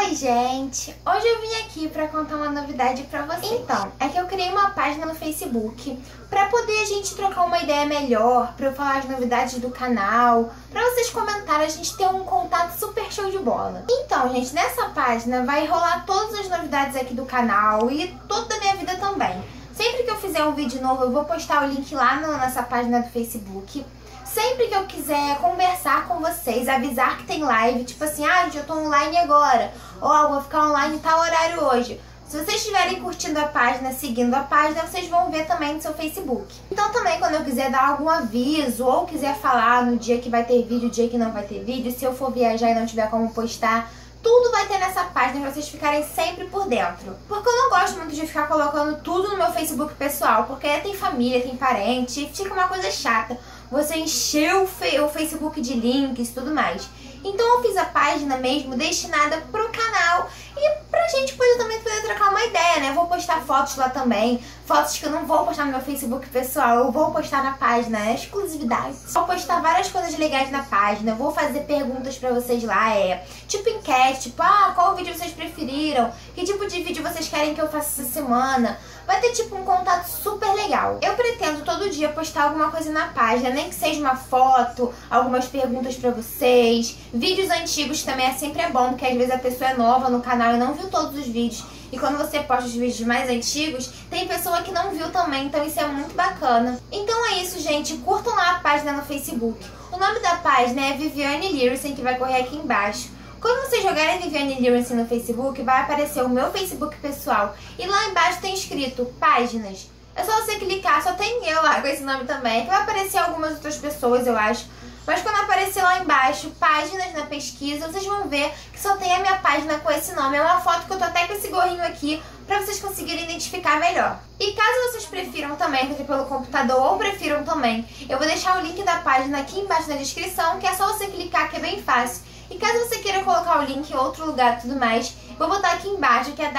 Oi, gente! Hoje eu vim aqui pra contar uma novidade pra vocês. Então, é que eu criei uma página no Facebook pra poder a gente trocar uma ideia melhor, pra eu falar as novidades do canal, pra vocês comentarem, a gente ter um contato super show de bola. Então, gente, nessa página vai rolar todas as novidades aqui do canal e toda da minha vida também. Sempre que eu fizer um vídeo novo, eu vou postar o link lá nessa página do Facebook. Sempre que eu quiser conversar com vocês, avisar que tem live, tipo assim, gente, eu tô online agora, ou vou ficar online em tal horário hoje. Se vocês estiverem curtindo a página, seguindo a página, vocês vão ver também no seu Facebook. Então também quando eu quiser dar algum aviso, ou quiser falar no dia que vai ter vídeo, dia que não vai ter vídeo, se eu for viajar e não tiver como postar, tudo vai ter nessa página pra vocês ficarem sempre por dentro. Porque eu não gosto muito de ficar colocando tudo no meu Facebook pessoal, porque tem família, tem parente, fica uma coisa chata. Você encheu o Facebook de links e tudo mais. Então eu fiz a página mesmo destinada pro canal e pra gente também poder trocar uma ideia, né? Eu vou postar fotos lá também, fotos que eu não vou postar no meu Facebook pessoal, eu vou postar na página, é exclusividade. Vou postar várias coisas legais na página, vou fazer perguntas pra vocês lá, tipo enquete, tipo, qual vídeo vocês preferiram, que tipo de vídeo vocês querem que eu faça essa semana. Vai ter tipo um contato super legal. Eu pretendo todo dia postar alguma coisa na página, nem que seja uma foto, algumas perguntas pra vocês. Vídeos antigos também sempre bom, porque às vezes a pessoa é nova no canal e não viu todos os vídeos. E quando você posta os vídeos mais antigos, tem pessoa que não viu também, então isso é muito bacana. Então é isso, gente. Curtam lá a página no Facebook. O nome da página é Viviane Lyricen, que vai correr aqui embaixo. Quando vocês jogarem Viviane Lyricen no Facebook, vai aparecer o meu Facebook pessoal. E lá embaixo tem escrito páginas. É só você clicar, só tem eu lá com esse nome também. Que vai aparecer algumas outras pessoas, eu acho. Mas quando aparecer lá embaixo, páginas na pesquisa, vocês vão ver que só tem a minha página com esse nome. É uma foto que eu tô até com esse gorrinho aqui, pra vocês conseguirem identificar melhor. E caso vocês prefiram também fazer pelo computador ou prefiram também, eu vou deixar o link da página aqui embaixo na descrição, que é só você clicar, que é bem fácil. E caso você queira colocar o link em outro lugar e tudo mais, vou botar aqui embaixo, que é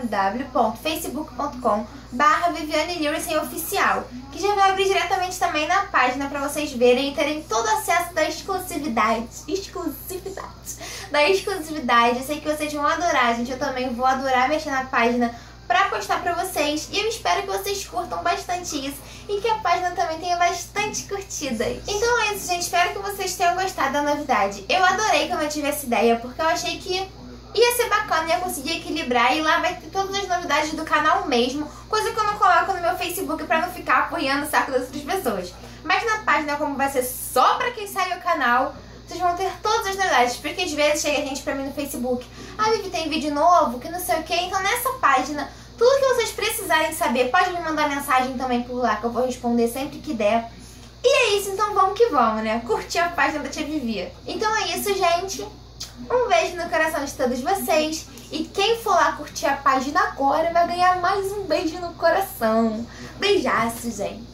www.facebook.com/Viviane Lyricen Oficial, que já vai abrir diretamente também na página para vocês verem e terem todo acesso da exclusividade. Eu sei que vocês vão adorar, gente. Eu também vou adorar mexer na página pra postar pra vocês. E eu espero que vocês curtam bastante isso e que a página também tenha bastante curtidas. Então é isso, gente. Espero que vocês tenham gostado da novidade. Eu adorei quando eu tive essa ideia, porque eu achei que ia ser bacana, ia conseguir equilibrar. E lá vai ter todas as novidades do canal mesmo, coisa que eu não coloco no meu Facebook pra não ficar apoiando o saco das outras pessoas. Mas na página, como vai ser só pra quem segue o canal, vocês vão ter todas as novidades, porque às vezes chega gente pra mim no Facebook, Vivi, tem vídeo novo, que não sei o que. Então nessa página, tudo que vocês precisarem saber, pode me mandar mensagem também por lá, que eu vou responder sempre que der. E é isso, então vamos que vamos, né? Curtir a página da Tia Vivi. Então é isso, gente. Um beijo no coração de todos vocês. E quem for lá curtir a página agora vai ganhar mais um beijo no coração. Beijaço, gente.